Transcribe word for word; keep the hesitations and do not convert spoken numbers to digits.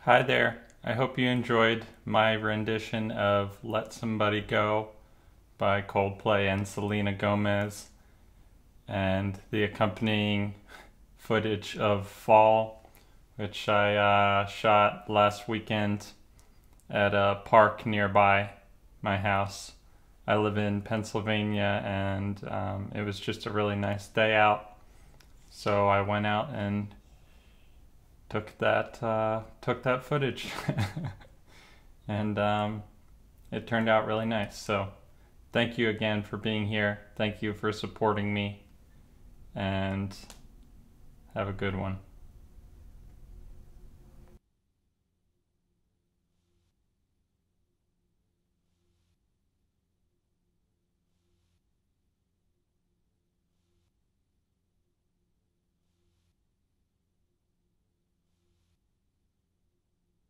Hi there. I hope you enjoyed my rendition of Let Somebody Go by Coldplay and Selena Gomez and the accompanying footage of Fall, which I uh, shot last weekend at a park nearby my house. I live in Pennsylvania and um, it was just a really nice day out, so I went out and took that uh, took that footage and um, it turned out really nice. So thank you again for being here. Thank you for supporting me, and have a good one.